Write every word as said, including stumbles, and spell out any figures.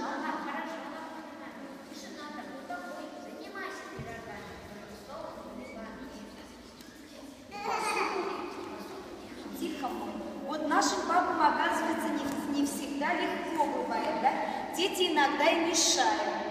Тихо, вот нашим папам, оказывается, не, не всегда легко бывает, да? Дети иногда и мешают.